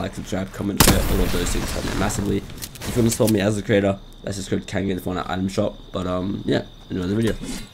like, subscribe, comment, share, all of those things help me massively. If you want to support me as a creator, that's just code can get the phone at item shop. But yeah, enjoy the video.